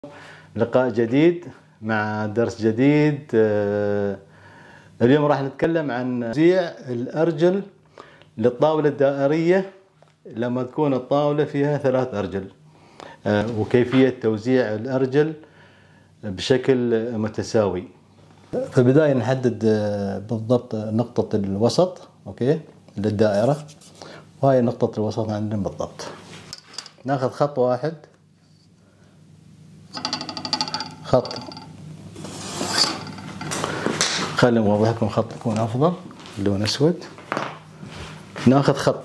لقاء جديد مع درس جديد. اليوم راح نتكلم عن توزيع الأرجل للطاولة الدائرية لما تكون الطاولة فيها 3 أرجل، وكيفية توزيع الأرجل بشكل متساوي. في البداية نحدد بالضبط نقطة الوسط للدائرة، وهاي نقطة الوسط عندنا بالضبط. ناخذ خط واحد، خط، خليني اوضح لكم خط يكون افضل، لون اسود. ناخذ خط،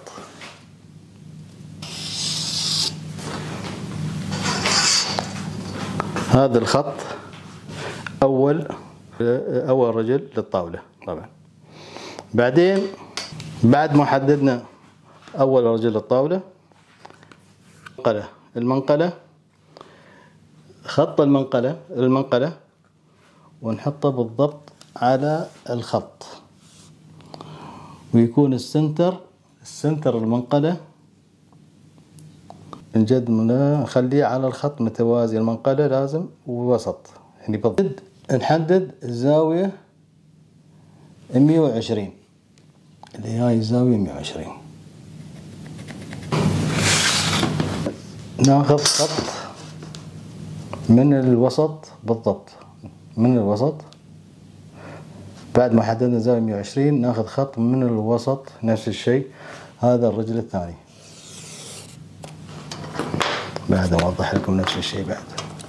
هذا الخط اول رجل للطاولة طبعا. بعدين بعد ما حددنا اول رجل للطاولة، المنقلة، خط المنقلة ونحطه بالضبط على الخط، ويكون السنتر المنقلة نجد نخليه على الخط متوازي. المنقلة لازم ووسط يعني بالضبط. نحدد الزاوية 120، اللي هاي الزاوية 120. ناخذ خط من الوسط بالضبط، من الوسط. بعد ما حددنا زاوية 120 ناخذ خط من الوسط نفس الشيء، هذا الرجل الثاني. بعد ما اوضح لكم نفس الشيء بعد.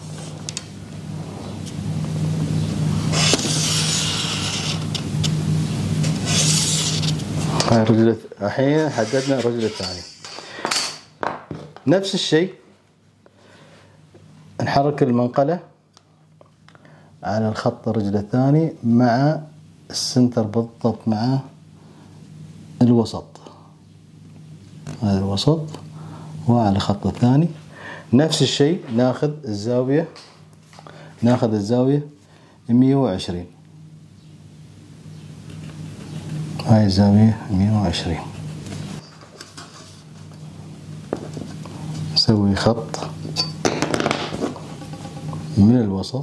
هاي الرجل الحين حددنا الرجل الثاني. نفس الشيء نحرك المنقلة على الخط الرجل الثاني مع السنتر بالضبط، مع الوسط، هذا الوسط، وعلى الخط الثاني نفس الشيء. ناخذ الزاوية 120، هاي الزاوية 120. نسوي خط من الوسط،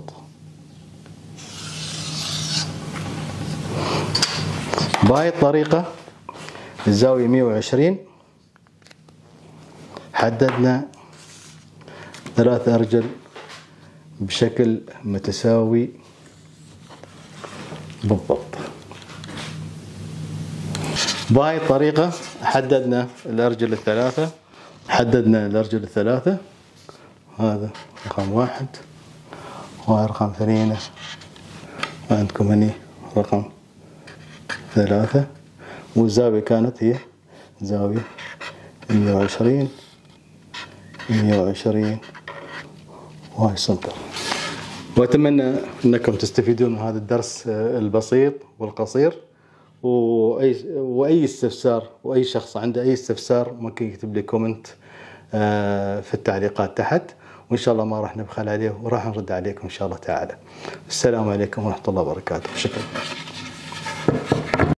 بهاي الطريقة الزاوية 120 حددنا 3 أرجل بشكل متساوي بالضبط. بهاي الطريقة حددنا الأرجل الثلاثة. هذا رقم 1 وهاي رقم 2، وعندكم هني رقم 3، والزاوية كانت هي زاوية 120 وهاي السنتر. وأتمنى أنكم تستفيدون من هذا الدرس البسيط والقصير. وأي استفسار، وأي شخص عنده أي استفسار ممكن يكتب لي كومنت في التعليقات تحت، وإن شاء الله ما راح نبخل عليه وراح نرد عليكم إن شاء الله تعالى. السلام عليكم ورحمة الله وبركاته. شكرا.